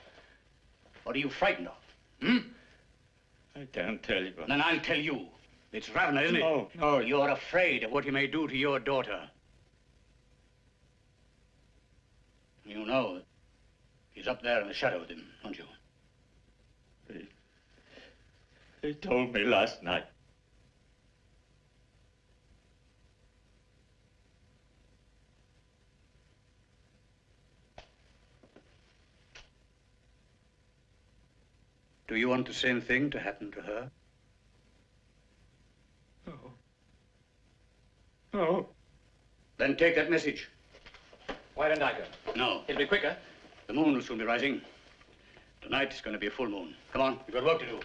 What are you frightened of? Hmm? I can't tell you. Then I'll tell you. It's Ravna, isn't it? No, no. You're afraid of what he may do to your daughter. You know he's up there in the shadow with him, don't you? He, he told me last night. Do you want the same thing to happen to her? No. No. Then take that message. Why don't I go? No. It'll be quicker. The moon will soon be rising. Tonight is going to be a full moon. Come on, we've got work to do.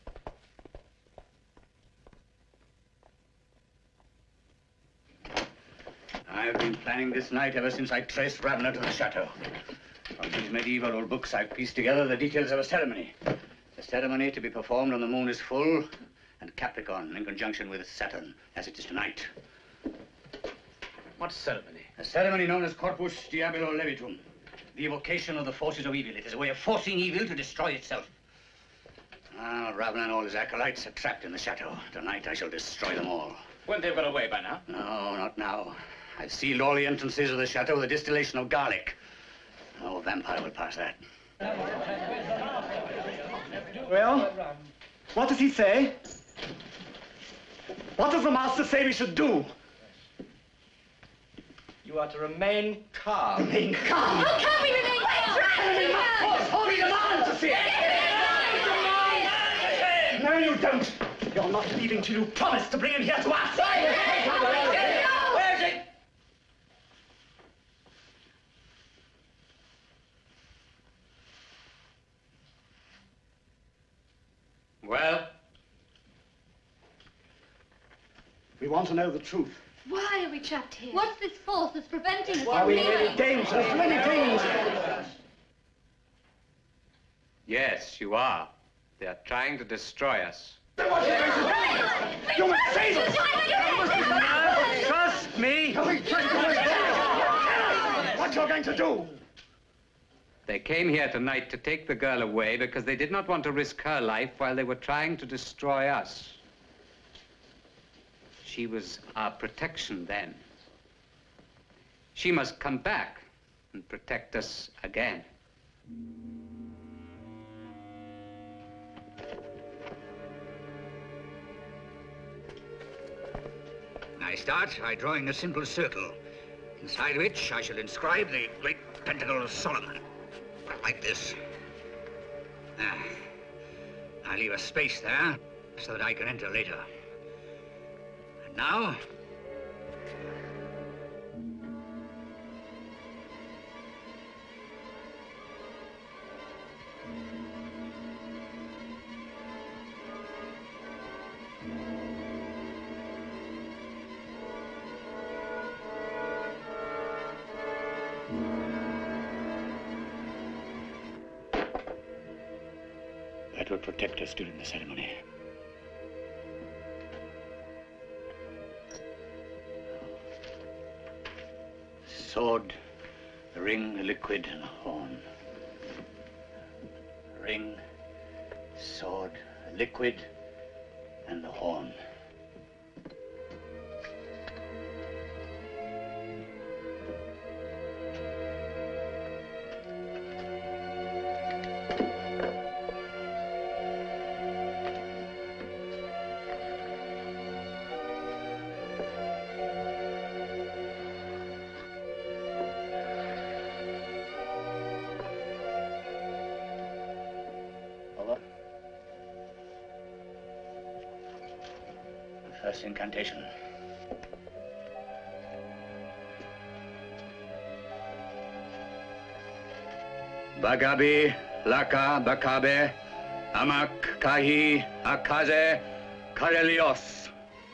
I've been planning this night ever since I traced Ravna to the chateau. From these medieval old books, I've pieced together the details of a ceremony. A ceremony to be performed when the moon is full and Capricorn in conjunction with Saturn, as it is tonight. What ceremony? A ceremony known as Corpus Diabolo Levitum. The evocation of the forces of evil. It is a way of forcing evil to destroy itself. Ah, Ravna and all his acolytes are trapped in the chateau. Tonight I shall destroy them all. Wouldn't they have got away by now? No, not now. I've sealed all the entrances of the chateau with a distillation of garlic. No vampire will pass that. Well, what does he say? What does the master say we should do? You are to remain calm. Remain calm? How can we remain calm? Enemy must force holy demand to see it. No, you don't. You're not leaving till you promise to bring him here to us. Where's it? Well? We want to know the truth. Why are we trapped here? What's this force that's preventing us? Are we in any danger? Many dangers. Yes, you are. They are trying to destroy us. You must save us! Trust me! What you're going to do? They came here tonight to take the girl away because they did not want to risk her life while they were trying to destroy us. She was our protection then. She must come back and protect us again. I start by drawing a simple circle, inside which I shall inscribe the great pentacle of Solomon, like this. Ah, I leave a space there so that I can enter later. And now, that will protect us during the ceremony. Sword, a ring, a liquid, and a horn. Ring, sword, a liquid, and a horn. First incantation. Bagabi, Laka, Bakabe, Amak, Kahi, Akaze, Karelios.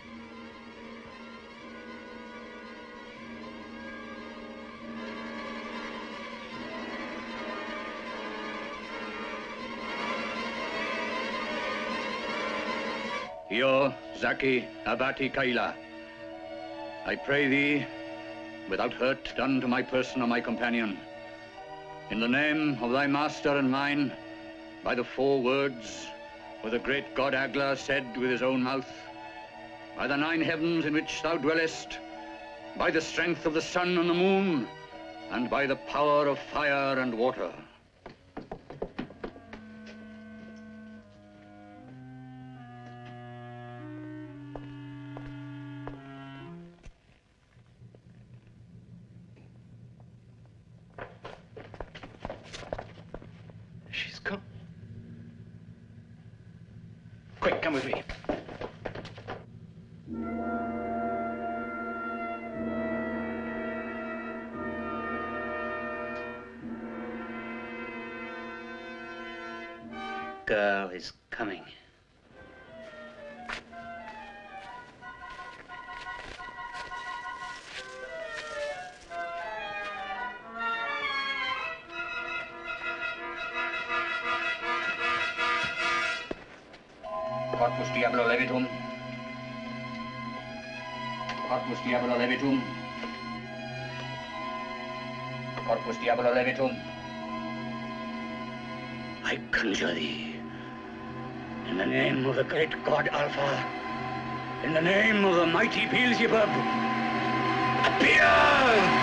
Yo, Zaki, Abati, Kaila, I pray thee, without hurt done to my person or my companion, in the name of thy master and mine, by the four words, where the great god Agla said with his own mouth, by the nine heavens in which thou dwellest, by the strength of the sun and the moon, and by the power of fire and water. She's gone. Quick, come with me. Girl is coming. Corpus Diabolo Levitum. Corpus Diabolo Levitum. Corpus Diabolo Levitum. I conjure thee, in the name of the great god Alpha, in the name of the mighty Beelzebub, appear!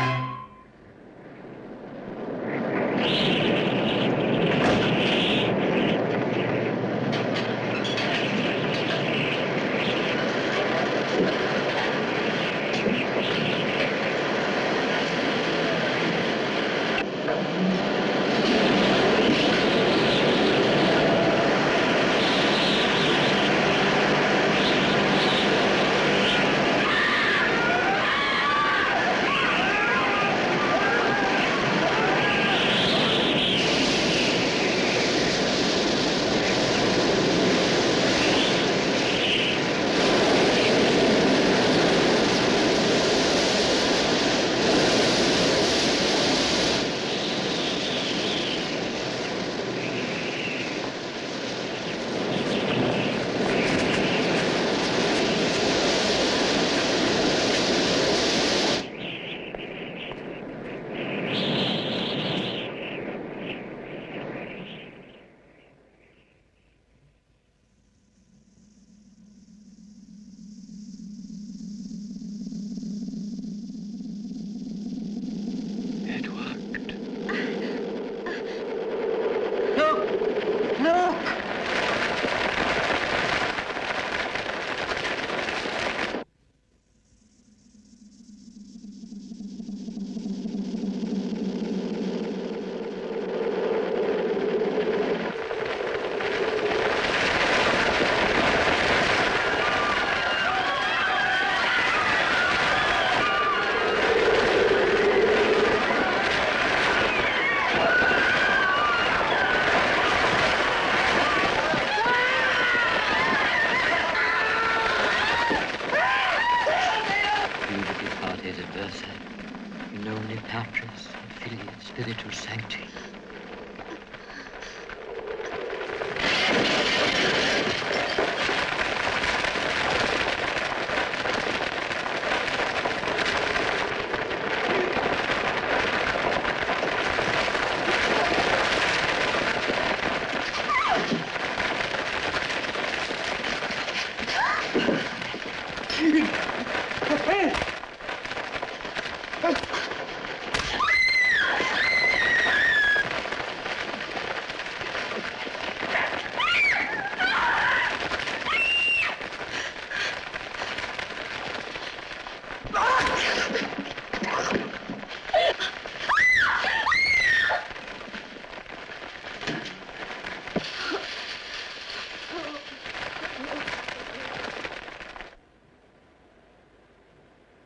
Patris, Filii, Spiritus Sancti.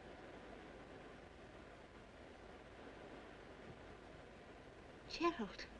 Gerald.